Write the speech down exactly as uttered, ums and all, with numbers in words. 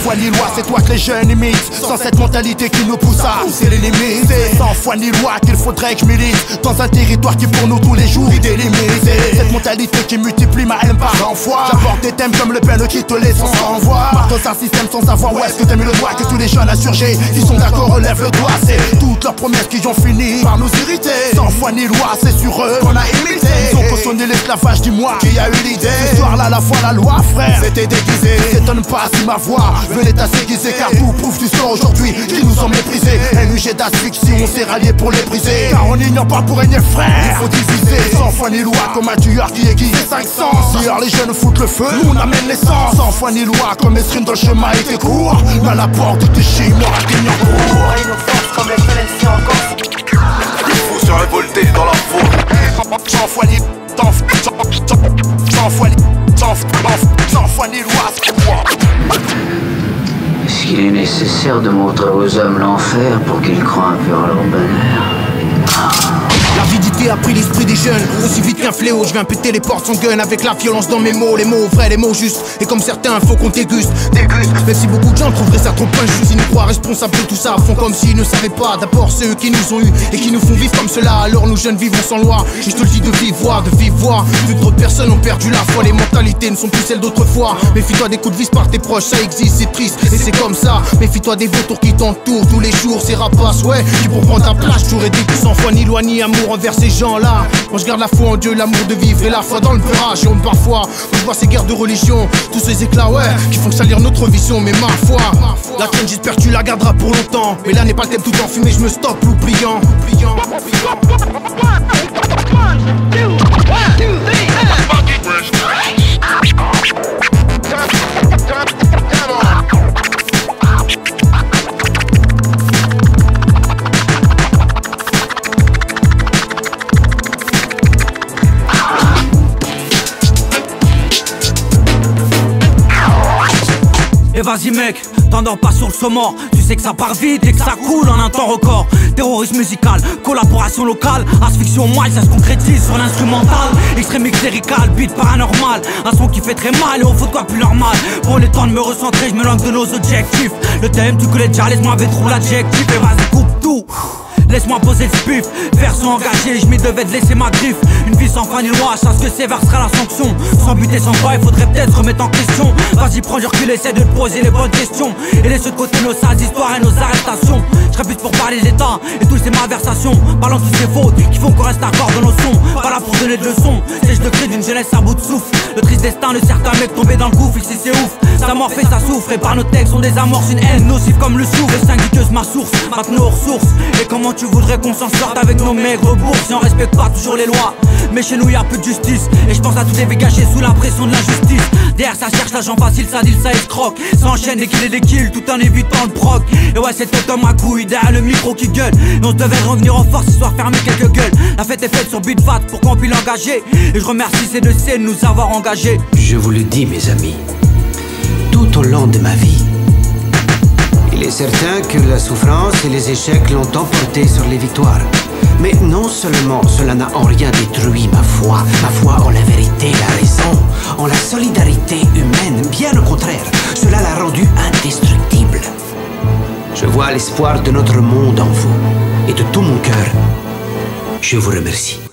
foi ni loi, c'est toi que les jeunes imitent. Sans cette mentalité qui nous pousse à pousser les limites. C'est sans foi ni loi qu'il faudrait que je milite dans un territoire qui pour nous tous les jours est délimité. Cette mentalité qui multiplie ma haine par cent fois. J'apporte des thèmes comme le peine qui te laisse sans envoi. Marque dans un système sans savoir où est-ce que t'as mis le doigt. Que tous les jeunes insurgés qui sont d'accord relèvent le doigt. C'est toutes leurs promesses qui ont fini par nous irriter. Sans foi ni loi, c'est sur eux qu'on a imité. Ils ont cautionné l'esclavage, dis-moi qui a eu l'idée. Ce soir là, la foi, la loi, frère, c'était déguisé. S'étonne pas si ma voix venait à s'aiguiser. Car tout prouve du sort aujourd'hui qui nous ont méprisés. Un U G d'asphyxie, on s'est rallié pour les briser. Car on n'ignore pas pour régner frère. Il faut diviser sans foi ni loi comme un tueur qui aiguise les cinq sens. Dehors les jeunes foutent le feu, nous on amène l'essence. Sans foi ni loi comme escrime dans le chemin était court. Mais à la porte de chez moi, Guignancourt. Et nos forces comme les phénix encore. Il faut se révolter dans la foule. Sans foi ni sans sans foi ni sans sans foi ni loi, c'est quoi? Est-ce qu'il est nécessaire de montrer aux hommes l'enfer pour qu'ils croient un peu en leur bonheur? L'avidité a pris l'esprit des jeunes, aussi vite qu'un fléau. Je viens péter les portes sans gun avec la violence dans mes mots. Les mots vrais, les mots justes. Et comme certains, faut qu'on déguste, déguste. Même si beaucoup de gens trouveraient ça trop injuste, ils nous croient responsables de tout ça, font comme s'ils ne savaient pas. D'abord c'est eux qui nous ont eu et qui nous font vivre comme cela. Alors nous jeunes vivons sans loi. Et je te le dis de vive voix, de vive voix. D'autres personnes ont perdu la foi. Les mentalités ne sont plus celles d'autrefois. Méfie-toi des coups de vis par tes proches, ça existe, c'est triste et c'est comme ça. Méfie-toi des vautours qui t'entourent tous les jours. Ces rapaces, ouais, qui pour prendre ta place. J'aurais dit que sans foi ni loi ni amour envers ces gens-là. Moi je garde la foi en Dieu, l'amour de vivre et la foi dans le purage. Et on parfois, je vois ces guerres de religion, tous ces éclats, ouais, qui font salir notre vision. Mais ma foi, la tienne j'espère que tu la garderas pour longtemps. Mais là n'est pas le thème tout en fumée, je me stoppe l'oubliant. Et vas-y mec, t'endors pas sur le saumon. Tu sais que ça part vite et que ça coule en un temps record. Terrorisme musical, collaboration locale. Asphyxion moi ça se concrétise sur l'instrumental. Extrême xérical, beat paranormal. Un son qui fait très mal et on fout quoi plus normal. Pour les temps de me recentrer, je me lance de nos objectifs. Le thème tu connais déjà, laisse-moi avec trop l'adjectif. Et vas-y coupe tout. Laisse-moi poser le spiff, version engagée, je m'y devais de laisser ma griffe. Une vie sans fin ni loi, sache que sévère sera la sanction. Sans but et sans foi, il faudrait peut-être remettre en question. Vas-y prends du recul, essaie de te poser les bonnes questions. Et laisse de côté nos sales histoires et nos arrestations. Je serais plus pour parler d'état et toutes ces malversations. Parlant de toutes ces fautes qui font qu'on reste d'accord dans nos sons. Pas là pour donner de leçons, c'est je de cri d'une jeunesse à bout de souffle. Le triste destin de certains mecs tombés dans le gouffre, ici c'est ouf. Ça mort fait, ça souffre et par nos textes on désamorce une haine nocive comme le soufre. Et syndiqueuse ma source, maintenant aux ressources. Et comment tu voudrais qu'on s'en sorte avec nos maigres bourses si on respecte pas toujours les lois? Mais chez nous y'a peu de justice. Et je pense à tous les vies cachés sous la pression de l'injustice. Derrière ça cherche l'argent facile, ça deal, ça escroque. Ça enchaîne des kills et des kills tout en évitant le proc. Et ouais c'est tout homme à couille derrière le micro qui gueule. Et on se devait revenir en force histoire fermer quelques gueules. La fête est faite sur beat fat pour qu'on puisse l'engager. Et je remercie ces deux scènes de nous avoir engagés. Je vous le dis mes amis, tout au long de ma vie, il est certain que la souffrance et les échecs l'ont emporté sur les victoires. Mais non seulement cela n'a en rien détruit ma foi, ma foi en la vérité, la raison, en la solidarité humaine, bien au contraire, cela l'a rendue indestructible. Je vois l'espoir de notre monde en vous, et de tout mon cœur, je vous remercie.